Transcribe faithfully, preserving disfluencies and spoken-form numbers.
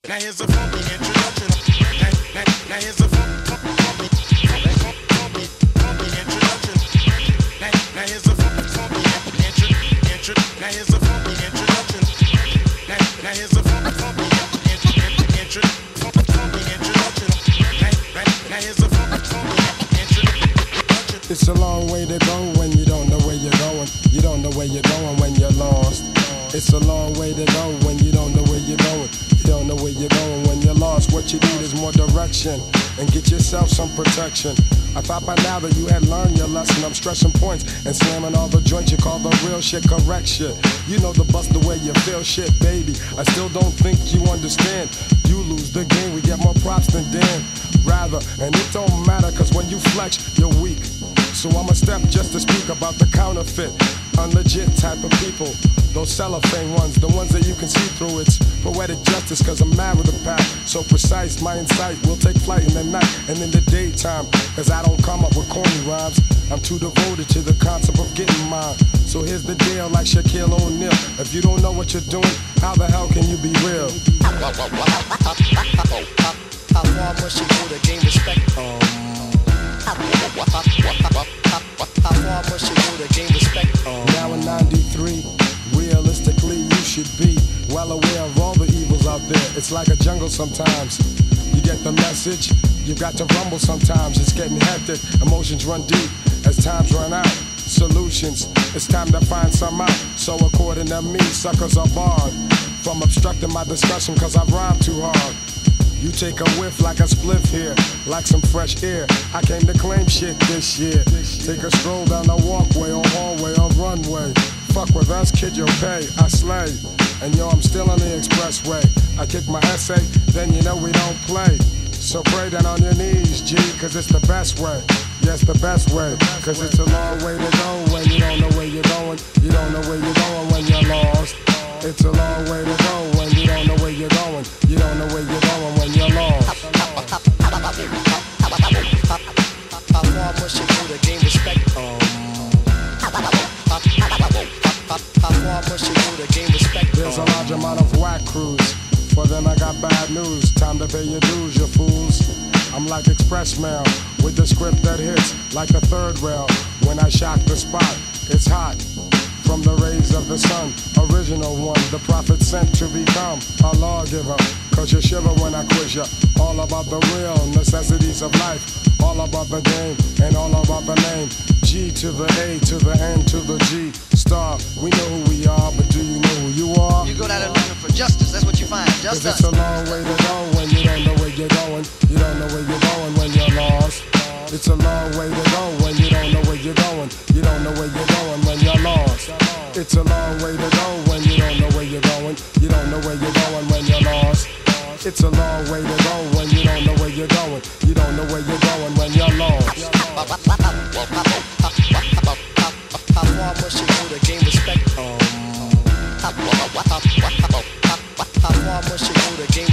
Now here's a funky introduction. Now, now, now here's a funky, funky, funky, funky, funky introduction. Now, now here's a funky, funky intro, intro. Now here's a funky introduction. Now, now here's a funky, funky intro, intro, funky, funky introduction. Now, now, now here's a funky, funky introduction. It's a long way to go when you don't know where you're going. You don't know where you're going when you're lost. It's a long way to go when you don't know where you're going. You don't know where you're going when you're lost. What you need is more direction and get yourself some protection. I thought by now that you had learned your lesson. I'm stressing points and slamming all the joints you call the real shit correct shit. You know the bust the way you feel shit, baby. I still don't think you understand. You lose the game, we get more props than Dan. Rather, and it don't matter, cause when you flex, you're weak. So I'ma step just to speak about the counterfeit, unlegit type of people. Those cellophane ones, the ones that you can see through. It's poetic justice, cause I'm mad with the pack. So precise, my insight will take flight in the night and in the daytime. Cause I don't come up with corny rhymes. I'm too devoted to the concept of getting mine. So here's the deal, like Shaquille O'Neal. If you don't know what you're doing, how the hell can you be real? How far must you go to gain respect? Um, how far must you go to gain respect? Um, now in ninety-three, realistically you should be well aware of all the evils out there. It's like a jungle sometimes. You get the message, you've got to rumble sometimes. It's getting hectic, emotions run deep as times run out. Solutions, it's time to find some out. So according to me, suckers are barred from obstructing my discussion, cause I rhyme too hard. You take a whiff like a spliff here, like some fresh air. I came to claim shit this year. Take a stroll down the walkway or hallway or runway. Fuck with us, kid, you'll pay. I slay. And yo, I'm still on the expressway. I kick my essay, then you know we don't play. So pray down on your knees, G, cause it's the best way. Yes, the best way. Cause it's a long way to go when you don't know where you're going. You don't know where you're going when you're lost. It's a long way to go when you don't know where you're going. You don't know where you're going when you're lost. how far must you go to gain respect? Um, how far must you go to gain respect? There's a large amount of whack crews. For them I got bad news. Time to pay your dues, you fools. I'm like express mail with the script that hits like a third rail. When I shock the spot, it's hot. From the rays of the sun, original one, the prophet sent to become a lawgiver. Cause you shiver when I quiz ya. All about the real necessities of life. All about the game and all about the name. G to the A to the N to the G. Star, we know who we are, but do you know who you are? You go down there looking for justice, that's what you find, just Cause us. it's a long way to go when you don't know where you're going. You don't know where you're going when you're lost. It's a long way to go when you don't know where you're going. You don't know where you're going when you're lost. It's a long way to go when you don't know where you're going. You don't know where you're going when you're lost. It's a long way to go when you don't know where you're going. You don't know where you're going when you're lost. How far must you go to gain respect? Um, how far must you go to gain